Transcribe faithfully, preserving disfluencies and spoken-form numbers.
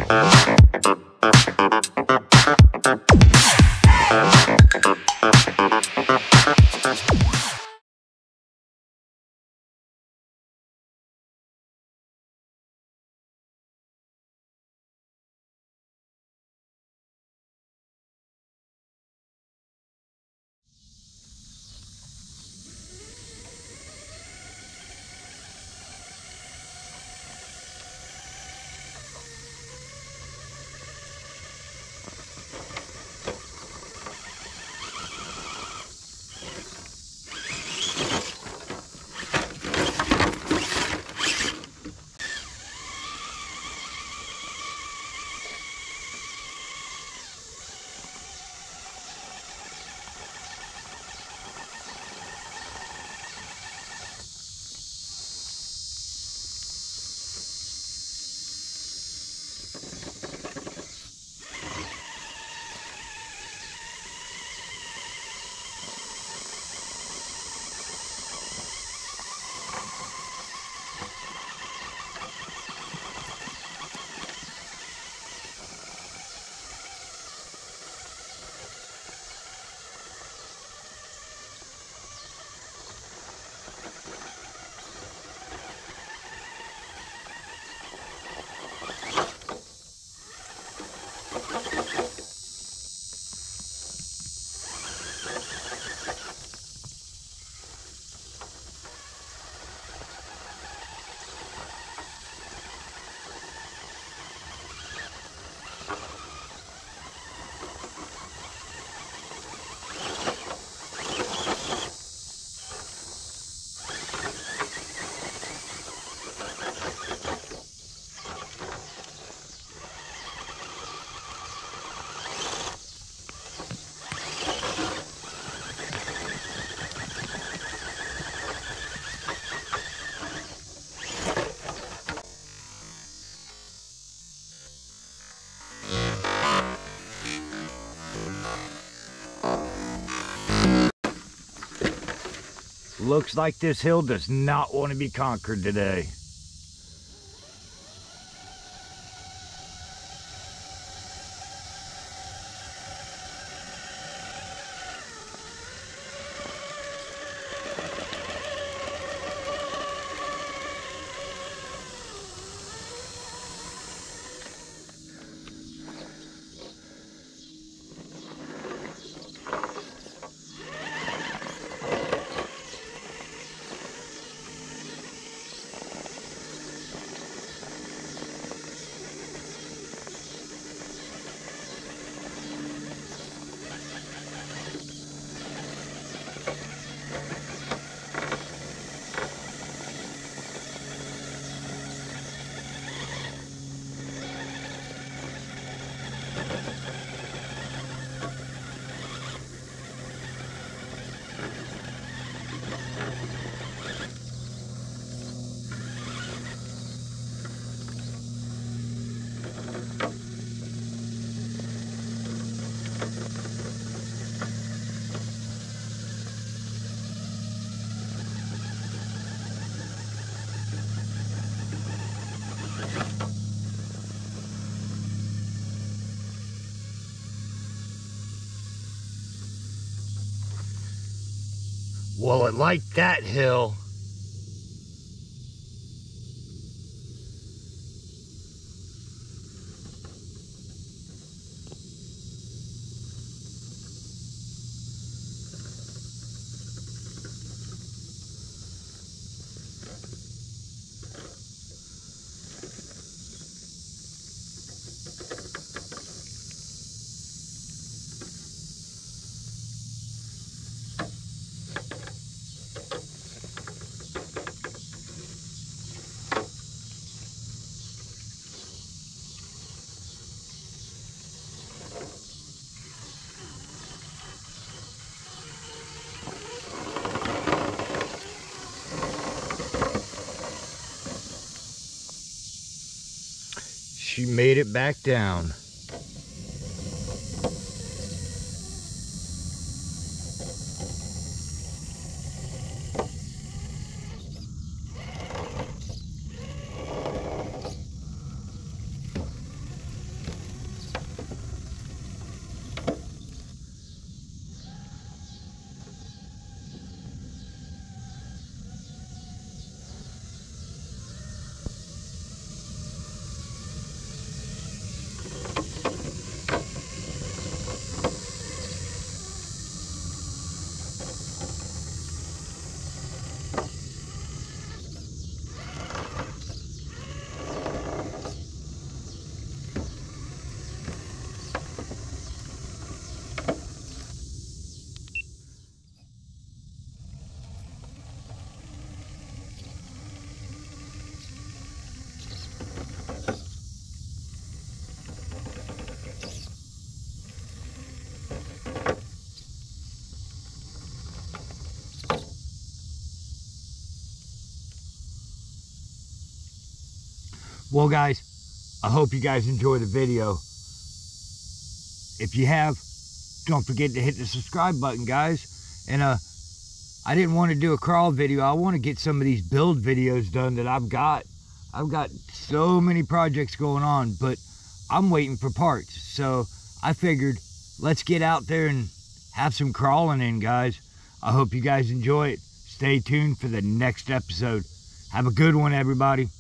Looks like this hill does not want to be conquered today. Well, it liked that hill. She made it back down. Well, guys, I hope you guys enjoy the video. If you have, don't forget to hit the subscribe button, guys. And uh, I didn't want to do a crawl video. I want to get some of these build videos done that I've got. I've got so many projects going on, but I'm waiting for parts. So I figured, let's get out there and have some crawling in, guys. I hope you guys enjoy it. Stay tuned for the next episode. Have a good one, everybody.